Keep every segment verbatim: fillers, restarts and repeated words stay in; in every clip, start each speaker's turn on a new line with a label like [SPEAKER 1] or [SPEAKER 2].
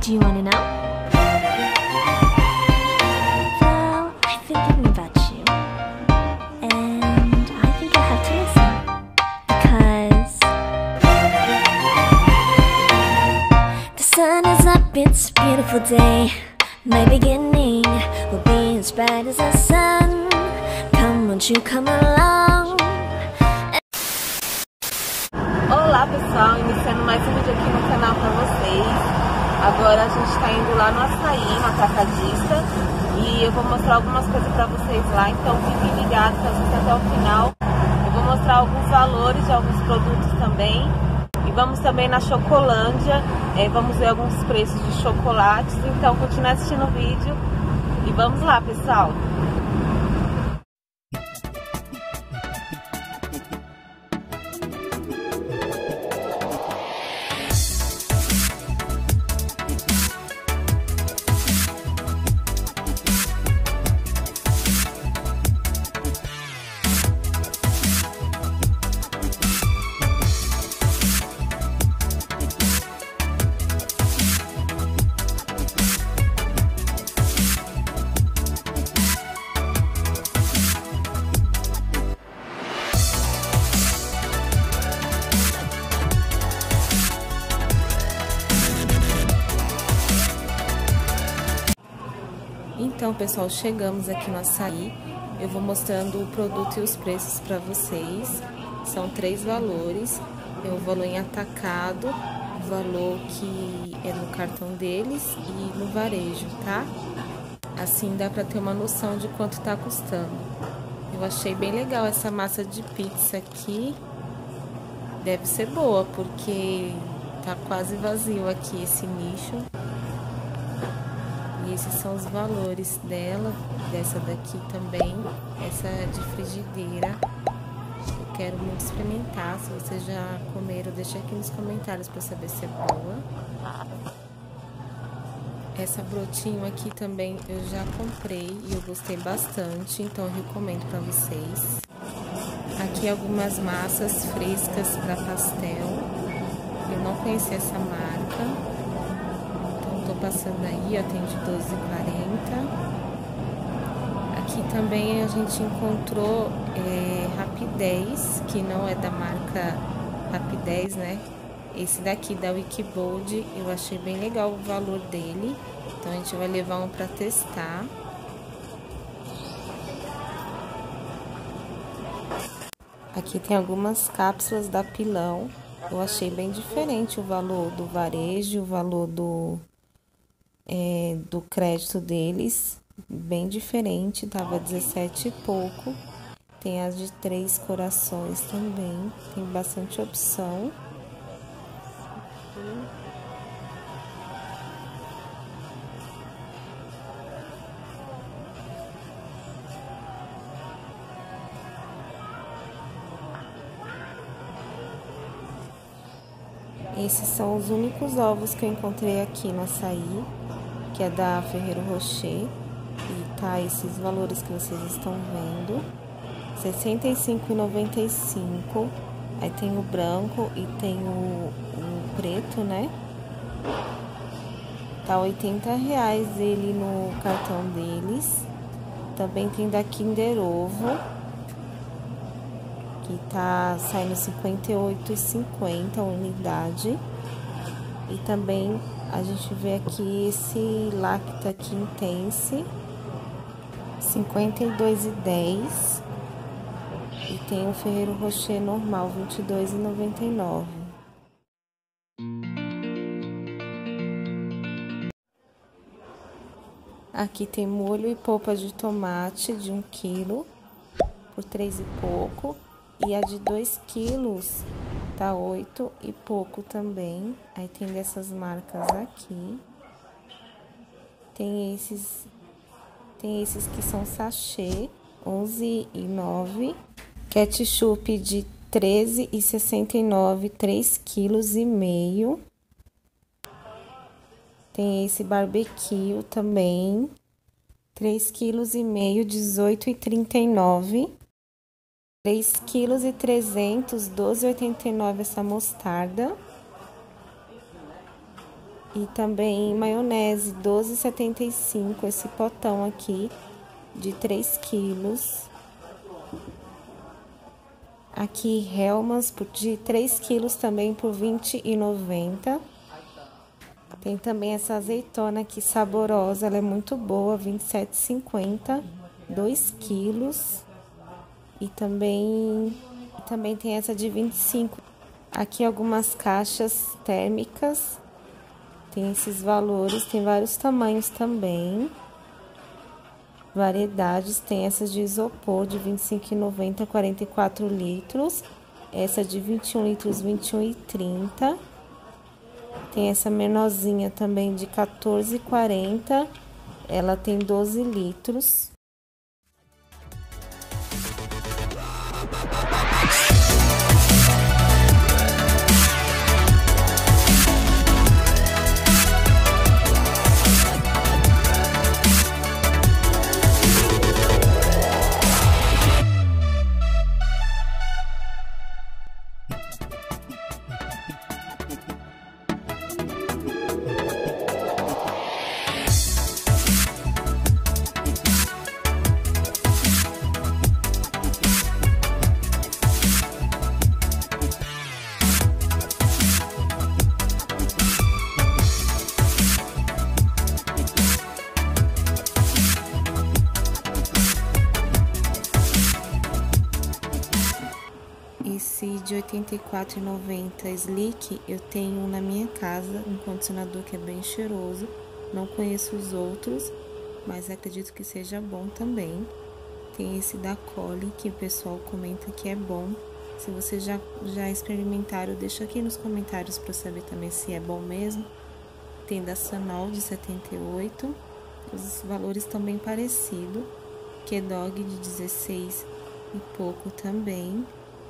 [SPEAKER 1] Do you wanna know? Well, I've been thinking about you, and I think I have to listen, because the sun is up, it's a beautiful day. My beginning will be as bright as the sun. Come, won't you come along?
[SPEAKER 2] Olá pessoal, iniciando mais um vídeo aqui no canal pra vocês. Agora a gente tá indo lá no Açaí, no atacadista, e eu vou mostrar algumas coisas pra vocês lá, então fiquem ligados, assistam até o final. Eu vou mostrar alguns valores de alguns produtos também. E vamos também na Chocolândia, é, vamos ver alguns preços de chocolates, então continue assistindo o vídeo e vamos lá, pessoal! Então, pessoal, chegamos aqui no Açaí. Eu vou mostrando o produto e os preços para vocês. São três valores. É o valor em atacado, o valor que é no cartão deles e no varejo, tá? Assim dá para ter uma noção de quanto tá custando. Eu achei bem legal essa massa de pizza aqui. Deve ser boa, porque tá quase vazio aqui esse nicho. E esses são os valores dela, dessa daqui também, essa de frigideira. Eu quero muito experimentar. Se vocês já comeram, deixa aqui nos comentários para saber se é boa. Essa brotinho aqui também eu já comprei e eu gostei bastante, então eu recomendo para vocês. Aqui algumas massas frescas para pastel. Eu não conhecia essa marca. Tô passando aí, ó, tem de doze e quarenta. Aqui também a gente encontrou é, Rapidez, que não é da marca Rapidez, né? Esse daqui da Wikibold, eu achei bem legal o valor dele. Então a gente vai levar um pra testar. Aqui tem algumas cápsulas da Pilão. Eu achei bem diferente o valor do varejo, o valor do... É, do crédito deles, bem diferente, tava dezessete e pouco. Tem as de três corações também, tem bastante opção. Esses são os únicos ovos que eu encontrei aqui no Açaí, que é da Ferreiro Rocher, e tá esses valores que vocês estão vendo, sessenta e cinco reais e noventa e cinco centavos, aí tem o branco e tem o, o preto, né? Tá oitenta reais ele no cartão deles. Também tem da Kinder Ovo, que tá saindo cinquenta e oito reais e cinquenta centavos a unidade. E também a gente vê aqui esse Lacta aqui Intense, cinquenta e dois reais e dez centavos. E tem o Ferreiro Rocher normal, vinte e dois reais e noventa e nove centavos. Aqui tem molho e polpa de tomate de um quilo por três e pouco. E a de dois quilos tá oito e pouco também. Aí tem dessas marcas aqui. Tem esses, tem esses que são sachê, onze e nove. Ketchup de treze e sessenta e nove, três quilos e meio. Tem esse barbecue também, três quilos e meio, dezoito e trinta e nove. três quilos e trezentos, doze e oitenta e nove essa mostarda. E também maionese, doze reais e setenta e cinco centavos, esse potão aqui de três quilos. Aqui Hellmann's de três quilos também por vinte reais e noventa centavos. Tem também essa azeitona aqui saborosa, ela é muito boa, vinte e sete reais e cinquenta centavos, dois quilos. E também, e também tem essa de vinte e cinco centavos. Aqui algumas caixas térmicas, tem esses valores, tem vários tamanhos também. Variedades, tem essas de isopor de vinte e cinco reais e noventa centavos, quarenta e quatro litros. Essa de vinte e um litros, vinte e um reais e trinta centavos. Tem essa menorzinha também de quatorze reais e quarenta centavos. Ela tem doze litros. Esse de oitenta e quatro reais e noventa centavos Slick, eu tenho na minha casa um condicionador que é bem cheiroso. Não conheço os outros, mas acredito que seja bom também. Tem esse da Collie, que o pessoal comenta que é bom. Se vocês já, já experimentaram, deixa aqui nos comentários para eu saber também se é bom mesmo. Tem da Sanol de setenta e oito, os valores estão bem parecidos. Kedog de dezesseis e pouco também.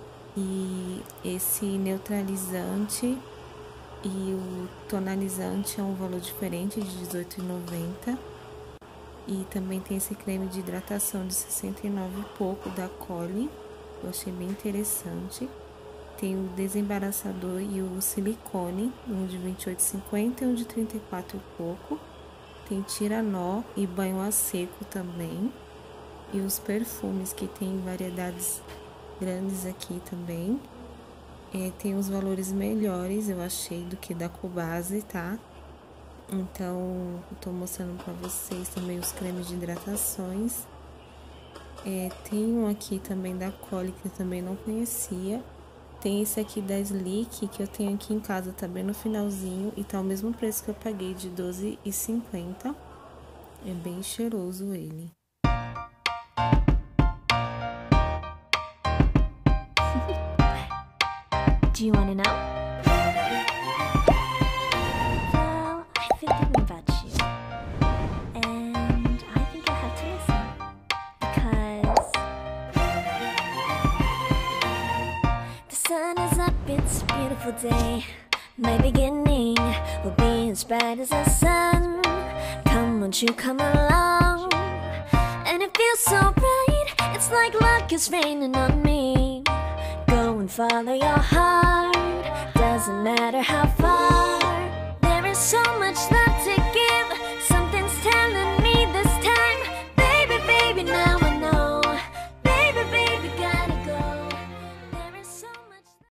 [SPEAKER 2] E esse neutralizante e o tonalizante é um valor diferente, de dezoito reais e noventa centavos. E também tem esse creme de hidratação de sessenta e nove reais e pouco da Collie, eu achei bem interessante. Tem o desembaraçador e o silicone, um de vinte e oito reais e cinquenta centavos e um de trinta e quatro reais e pouco. Tem tira-nó e banho a seco também. E os perfumes, que tem variedades grandes aqui também. É, tem os valores melhores, eu achei, do que da Cubase, tá? Então, eu tô mostrando pra vocês também os cremes de hidratações. É, tem um aqui também da Collie, que eu também não conhecia. Tem esse aqui da Slick, que eu tenho aqui em casa, tá bem no finalzinho. E tá o mesmo preço que eu paguei, de doze reais e cinquenta centavos. É bem cheiroso ele.
[SPEAKER 1] Do you wanna know? Well, I've been thinking about you, and I think you'll have to listen, because the sun is up, it's a beautiful day. My beginning will be as bright as the sun. Come, won't you come along? And it feels so bright, it's like luck is raining on me. Go and follow your heart, doesn't matter how far.